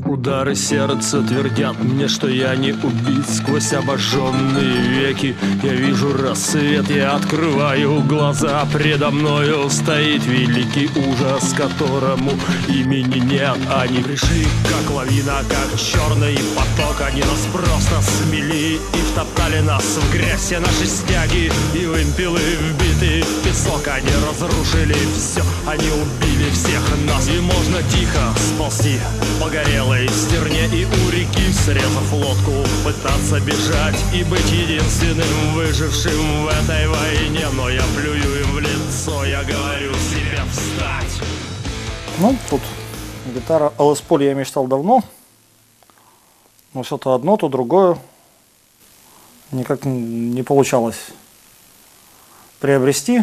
Удары сердца твердят мне, что я не убит. Сквозь обожженные веки я вижу рассвет. Я открываю глаза, предо мною стоит великий ужас, которому имени нет. Они пришли, как лавина, как черный поток. Они нас просто смели и втоптали нас в грязь. Все наши стяги и вымпелы вбиты в песок. Они разрушили все, они убили всех нас. И можно тихо сползти по горелой стерне и у реки, срезав лодку, пытаться бежать и быть единственным выжившим в этой войне. Но я плюю им в лицо, я говорю себе встать. Ну, тут гитара Les Paul я мечтал давно, но все то одно, то другое никак не получалось приобрести.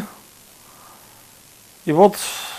И вот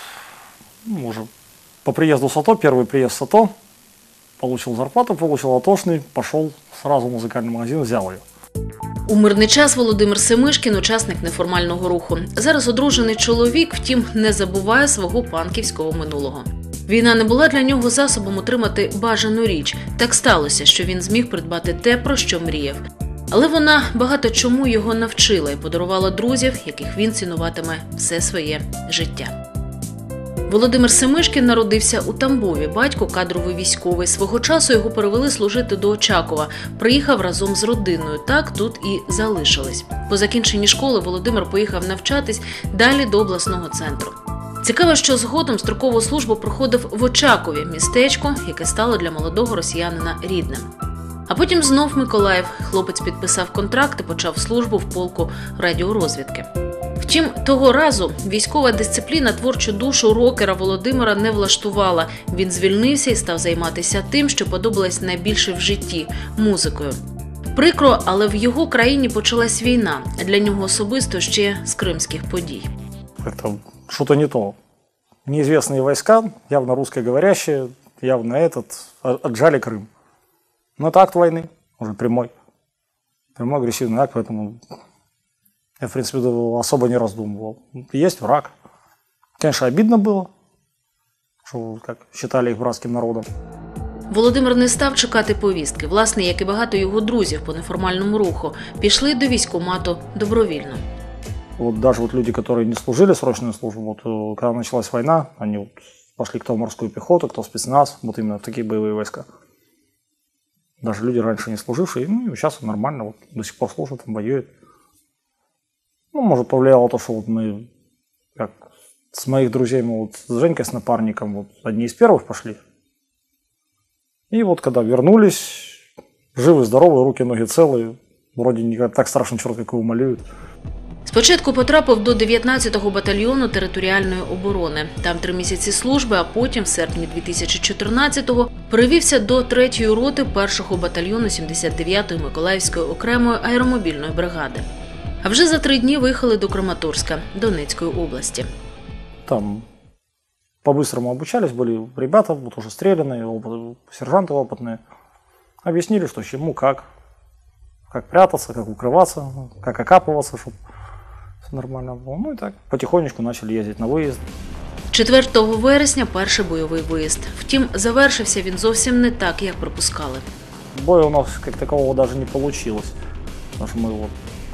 уже по приезду в САТО, первый приезд в САТО, получил зарплату, получил атошный, пошел сразу в музикальний магазин, взяв її. У мирний час Володимир Семишкін – учасник неформального руху. Зараз одружений чоловік, втім, не забуває свого панківського минулого. Війна не була для нього засобом отримати бажану річ. Так сталося, що він зміг придбати те, про що мріяв. Але вона багато чому його навчила і подарувала друзів, яких він цінуватиме все своє життя. Володимир Семишкін народився у Тамбові. Батько – кадровий військовий. Свого часу його перевели служити до Очакова. Приїхав разом з родиною. Так тут і залишились. По закінченні школи Володимир поїхав навчатись далі до обласного центру. Цікаво, що згодом строкову службу проходив в Очакові, містечко, яке стало для молодого росіянина рідним. А потім знов Миколаїв. Хлопець підписав контракт і почав службу в полку радіорозвідки. Втім, того разу військова дисципліна творчу душу рокера Володимира не влаштувала. Він звільнився і став займатися тим, що подобалось найбільше в житті – музикою. Прикро, але в його країні почалась війна, а для нього особисто ще з кримських подій. Это что-то не то. Неизвестные войска, явно русскоговорящие, явно отжали Крым. Но это акт войны, уже прямой. Прямой агрессивный акт, поэтому я, в принципе, особо не раздумывал. Есть враг. Конечно, обидно было, что как считали их братским народом. Володимир не став чекати повістки. Власне, як і багато його друзів по неформальному руху, пішли до військкомату добровільно. Вот даже вот люди, которые не служили срочную службу, вот когда началась война, они вот пошли кто в морскую пехоту, кто в спецназ, вот именно в такие боевые войска. Даже люди раньше не служившие, ну и сейчас нормально, вот до сих пор служат, воюют. Ну, может, повлияло то, что вот мы, как с моих друзей, мы вот с Женькой, с напарником, вот одни из первых пошли. И вот когда вернулись, живы, здоровы, руки, ноги целые, вроде не так страшно, черт, как его малюют. Спочатку потрапив до 19-го батальйону територіальної оборони. Там 3 місяці служби, а потім, в серпні 2014-го, перевівся до 3-ї роти 1-го батальйону 79-ї Миколаївської окремої аеромобільної бригади. А вже за 3 дні виїхали до Краматорська, Донецької області. Там по-быстрому обучались, были ребята, вот уже стрелянные, сержанты опытные. Объяснили, что чему, как прятаться, как укрываться, как окапываться, чтобы все нормально было. Ну и так, потихонечку начали ездить на выезд. 4 вересня – перший бойовий виїзд. Втім, завершився він зовсім не так, як припускали. Боя у нас как такового даже не получилось. Потому что мы вот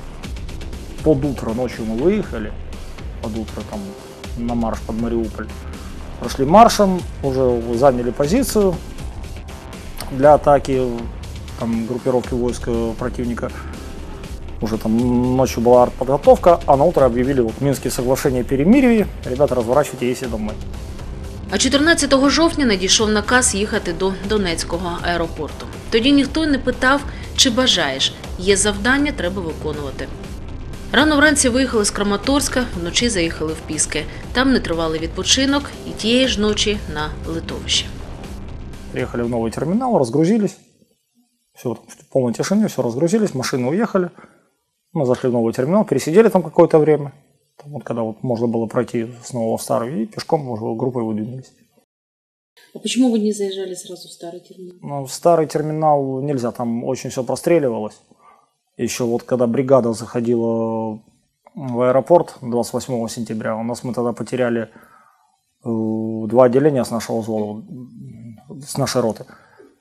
под утро ночью мы выехали, под утро там на марш под Мариуполь. Прошли маршем, уже заняли позицию для атаки там, группировки войск противника. Уже там ночью была артподготовка, а на утро объявили вот Минские соглашения о перемирии. Ребята, разворачивайте, їдьте домой. А 14 жовтня надійшов наказ їхати до Донецького аеропорту. Тоді ніхто не питав, чи бажаєш. Є завдання, треба виконувати. Рано вранці виїхали з Краматорська, вночі заїхали в Піски. Там нетривалий відпочинок і тієї ж ночі на литовище. Приехали в новый терминал, разгрузились. Все, в полной тишине, все разгрузились, машины уехали. Мы зашли в новый терминал, пересидели там какое-то время. Там вот когда вот можно было пройти снова в старый, и пешком уже группой выдвинулись. А почему вы не заезжали сразу в старый терминал? Ну, в старый терминал нельзя, там очень все простреливалось. Еще вот когда бригада заходила в аэропорт 28 сентября, мы тогда потеряли 2 отделения с нашего взвода, с нашей роты.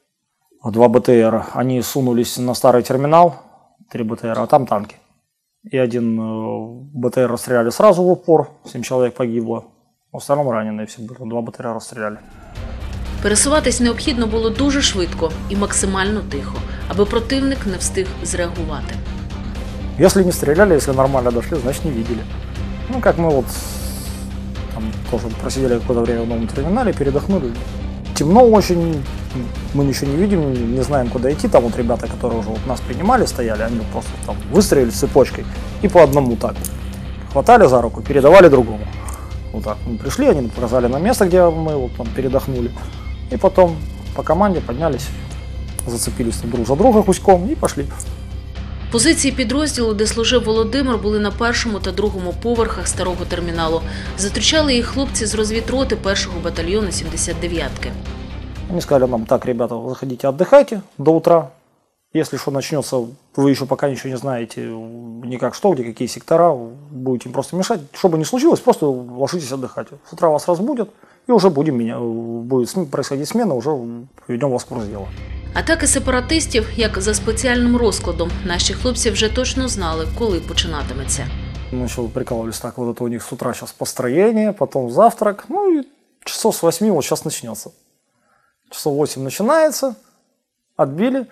2 БТР. Они сунулись на старый терминал, 3 БТР, а там танки. И 1 БТР расстреляли сразу в упор, 7 человек погибло. В остальном раненые все были, 2 БТР расстреляли. Пересуватись необхідно було дуже швидко і максимально тихо, аби противник не встиг зреагувати. Если не стреляли, если нормально дошли, значит не видели. Ну, как мы вот там тоже просидели какое-то время в новом терминале, передохнули. Темно очень, мы ничего не видим, не знаем, куда идти. Там вот ребята, которые уже вот нас принимали, стояли, они просто там выстрелили цепочкой и по одному так. Хватали за руку, передавали другому. Вот так. Мы пришли, они показали нам место, где мы вот там передохнули. И потом по команде поднялись, зацепились друг за друга гуськом и пошли. Позиції підрозділу, де служив Володимир, були на 1-му та 2-му поверхах старого терміналу. Зустрічали їх хлопці з розвідроти 1-го батальйону 79-ки. Они сказали нам: так, ребята, заходите, отдыхайте до утра. Если что начнется, вы еще пока ничего не знаете, никак что, где какие сектора, будете им просто мешать. Что бы ни случилось, просто ложитесь отдыхать. С утра вас разбудят, и уже будет происходить смена, уже введем вас в курс дела. Атаки сепаратистів, як за спеціальним розкладом, наші хлопці вже точно знали, коли починатиметься. Мы еще прикалывались так, вот это у них с утра сейчас построение, потом завтрак, ну и часов с 8 вот сейчас начнется. Часов 8 начинается, отбили,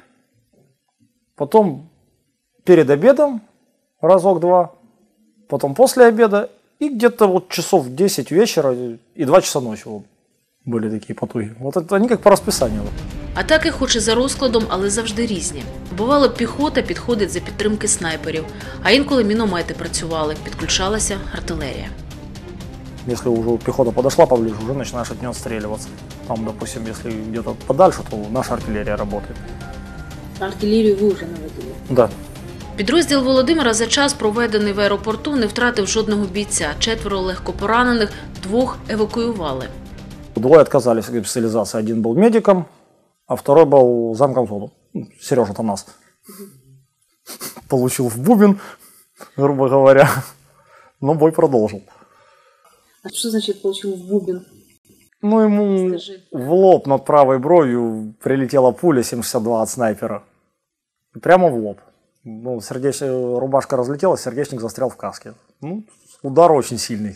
потом перед обедом разок-два, потом после обеда и где-то вот часов 10 вечера и 2 часа ночи вот были такие потуги. Вот это они как по расписанию. Атаки хоч і за розкладом, але завжди різні. Бувало, піхота підходить за підтримки снайперів, а інколи міномети працювали, підключалася артилерія. Если уже пехота подошла поближе, уже начинаешь от нее отстреливаться. Там, допустим, если где-то подальше, то наша артиллерия работает. Артиллерию вы уже наводили? Да. Підрозділ Володимира за час, проведений в аеропорту, не втратив жодного бійця. 4 легкопоранених, 2 евакуювали. 2 отказались от госпитализации. 1 был медиком, а 2 был замкомзону. Сережа Танас. Получил в бубен, грубо говоря, но бой продолжил. А что значит получил в бубен? Ну, ему Скажи. в лоб над правой бровью прилетела пуля 7,62 от снайпера. Прямо в лоб. Ну, рубашка разлетелась, сердечник застрял в каске. Ну, удар очень сильный.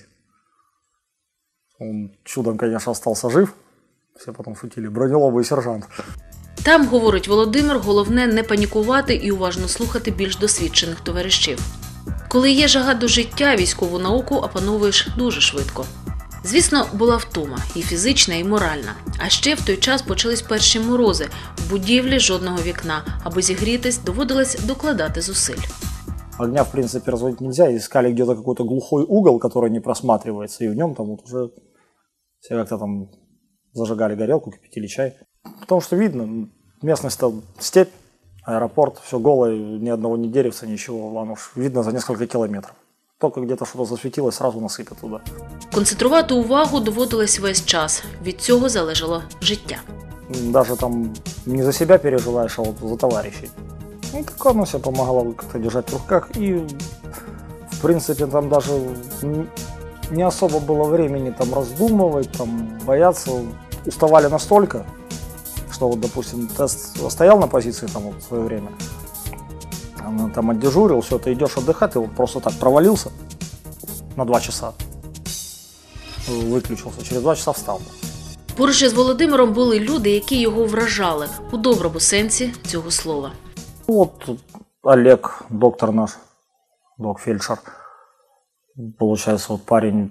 Он чудом, конечно, остался жив. Все потом шутили: бронелобый сержант. Там, говорить Володимир, головне не панікувати і уважно слухати більш досвідчених товаришів. Коли є жага до життя, військову науку опановуєш дуже швидко. Звісно, була втома, і фізична, і моральна. А ще в той час почались перші морози. В будівлі жодного вікна. Аби зігрітись, доводилось докладати зусиль. Огня, в принципе, разводить нельзя. Искали где-то какой-то глухой угол, который не просматривается. И в нем там вот уже все как-то там зажигали горелку, кипятили чай. Потому что видно, местность-то степь, аэропорт, все голое, ни одного ни деревца, ничего. Ладно уж, видно за несколько километров. Только где-то что-то засветилось, сразу насыпят туда. Концентрувати увагу доводилось весь час. Від цього залежало життя. Даже там не за себя переживаешь, а вот за товарищей. Ну, так оно себе помогало как-то держать в руках. И, в принципе, там даже не особо было времени там раздумывать, там бояться. Уставали настолько, что вот, допустим, тест стоял на позиции там вот в свое время, там отдежурил, все, ты идешь отдыхать, ты вот просто так провалился на 2 часа, выключился, через 2 часа встал. Поруч із Володимиром були люди, які його вражали у доброму сенсі цього слова. Вот Олег, доктор наш, док-фельдшер, получается, вот парень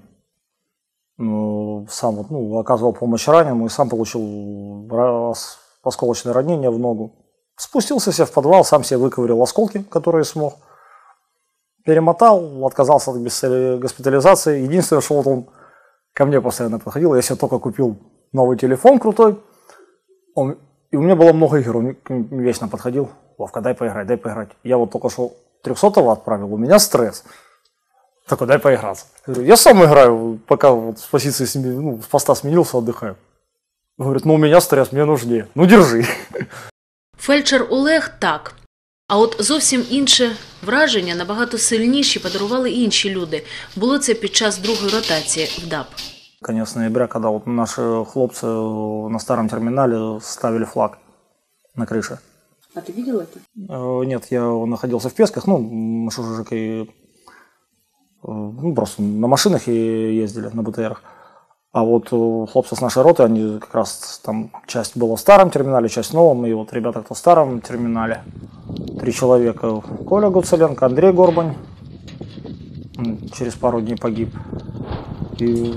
сам вот, оказывал помощь раненому и сам получил осколочное ранение в ногу. Спустился себе в подвал, сам себе выковырял осколки, которые смог. Перемотал, отказался от госпитализации. Единственное, что вот он ко мне постоянно подходил, я себе только купил новый телефон крутой. И у меня было много игр, он вечно подходил: Вовка, дай поиграть, дай поиграть. Я вот только что 300-го отправил, у меня стресс. Такой: дай поиграться. Я говорю: я сам играю, пока вот с позиции, с поста сменился, отдыхаю. Говорит: у меня стресс, мне нужнее. Ну, держи. Фельдшер Олег – так. А от зовсім інше враження, набагато сильніші, подарували інші люди. Було це під час другої ротації в ДАП. Конец ноября, когда вот наши хлопцы на старом терминале ставили флаг. на крыше. А ты видел это? Нет, я находился в Песках, ну, мы с Жужикой просто на машинах и ездили, на БТРах. А вот хлопцы с нашей роты, они как раз там часть была в старом терминале, часть в новом. И вот ребята, кто в старом терминале, 3 человека. Коля Гуцеленко, Андрей Горбань, через пару дней погиб. И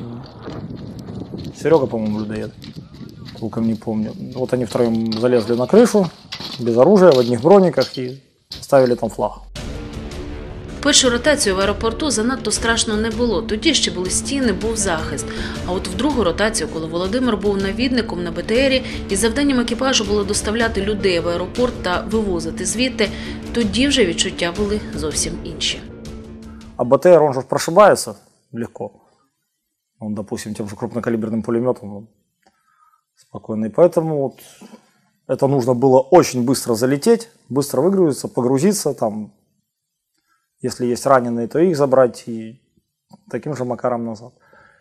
Серега, по-моему, людоед, толком не помню. Вот они втроем залезли на крышу, без оружия, в одних брониках и ставили там флаг. Першу ротацію в аеропорту занадто страшно не було. Тоді ще були стіни, був захист. А от в другу ротацію, коли Володимир був навідником на БТРі, і завданням екіпажу було доставляти людей в аеропорт та вивозити звідти, тоді вже відчуття були зовсім інші. А БТР, он же прошибается легко. Он, допустим, тем же крупнокалиберным пулеметом спокойно. И поэтому вот это нужно было очень быстро залететь, быстро выгрузиться, погрузиться там. Если есть раненые, то их забрать и таким же макаром назад.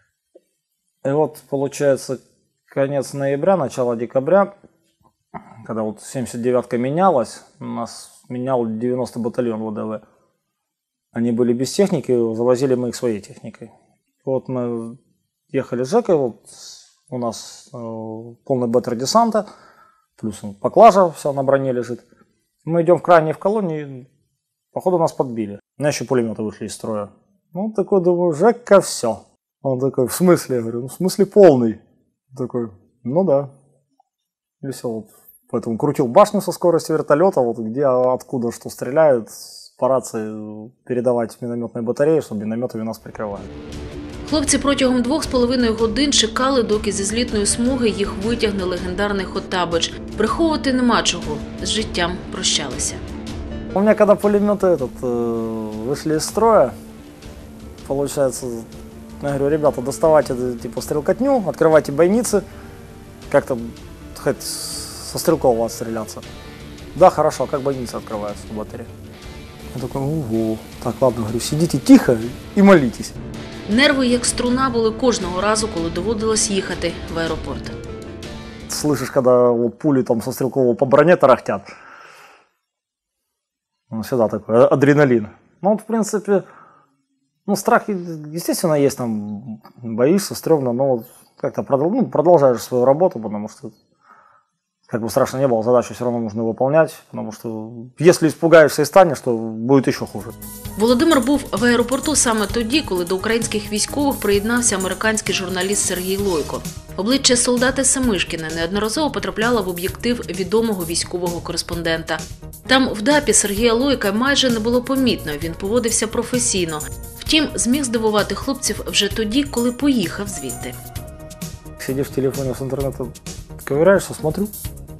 И вот получается конец ноября, начало декабря, когда вот 79-ка менялась, нас менял 90-й батальон ВДВ. Они были без техники, завозили мы их своей техникой. Вот мы ехали с Жекой, вот у нас полный беттер десанта, плюс поклажа вся на броне лежит. Мы идем в крайней в колонии, походу нас подбили. У меня еще пулеметы вышли из строя. Ну, такой, думаю, Жека, все. Он такой, в смысле? Я говорю, ну, в смысле полный. Такой, ну да. И все. Вот. Поэтому крутил башню со скоростью вертолета, вот где, откуда что стреляют, по рации передавать минометной батареи, чтобы минометами нас прикрывали. Хлопці протягом 2,5 годин чекали, доки зі злітної смуги їх витягне легендарний Хоттабич. Приховувати нема чого, з життям прощалися. У меня когда пулеметы вышли из строя, получается, я говорю, ребята, доставайте типа стрелкотню, открывайте бойницы, как-то хоть со стрелкового отстреляться. Да, хорошо, а как бойницы открываются в батареи? Я такой, ого, так, ладно, говорю, сидите тихо и молитесь. Нерви, як струна, були кожного разу, коли доводилось їхати в аеропорт. Слышишь, когда вот пули там со стрелкового по броне тарахтят. Ну, всегда такой адреналин. Ну, вот, в принципе, ну, страх, естественно, есть, там, боишься, стрёмно, но вот как-то продолжаешь свою работу, потому что, как бы страшно не было, задачу все равно нужно выполнять, потому что если испугаешься и станешь, то будет еще хуже. Володимир був в аеропорту саме тоді, коли до українських військових приєднався американський журналіст Сергій Лойко. Обличчя солдата Семишкіна неодноразово потрапляло в об'єктив відомого військового кореспондента. Там в ДАПі Сергія Лойка майже не було помітно, він поводився професійно. Втім, зміг здивувати хлопців вже тоді, коли поїхав звідти. Сидишь в телефоне с интернета, ковыряешься, смотрю.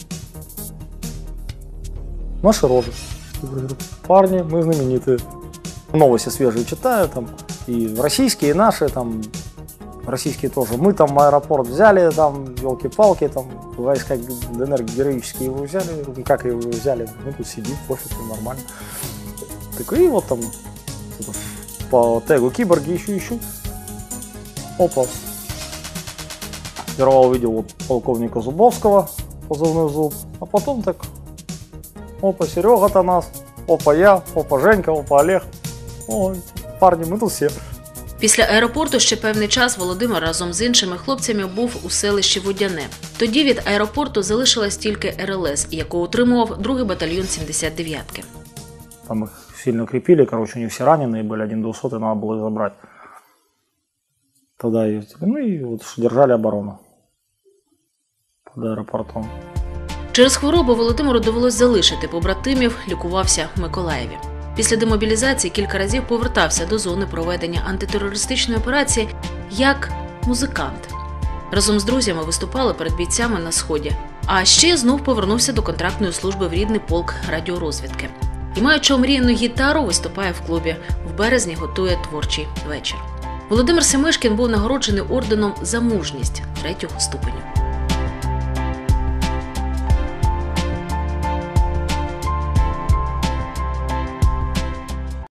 Наши рожи. Парни, мы знаменитые. Новости свежие читаю, там, и российские, и наши, там, российские тоже. Мы там аэропорт взяли, там, елки-палки, там, войска ДНР героические его взяли. Как его взяли? Мы тут сидим, пофиг, нормально. Так, и вот там по тегу киборги ищу. Опа. Сперва увидел вот полковника Зубовского, позывной Зуб, а потом так, опа, Серега-то нас, опа, я, опа, Женька, опа, Олег. Ой, парні, ми тут всі. Після аеропорту ще певний час Володимир разом з іншими хлопцями був у селищі Водяне. Тоді від аеропорту залишилась тільки РЛС, яку утримував 2-й батальйон 79-ки. Там их сильно крепили, короче, у них все раненые были, 1-200, надо было их забрать. Тогда ездили, ну и вот держали оборону под аеропортом. Через хворобу Володимиру довелось залишити побратимів, лікувався в Миколаєві. Після демобілізації кілька разів повертався до зони проведення антитерористичної операції як музикант. Разом з друзями виступали перед бійцями на Сході. А ще знов повернувся до контрактної служби в рідний полк радіорозвідки. І, маючи омріяну гітару, виступає в клубі. В березні готує творчий вечір. Володимир Семишкін був нагороджений орденом «За мужність» 3-го ступеню.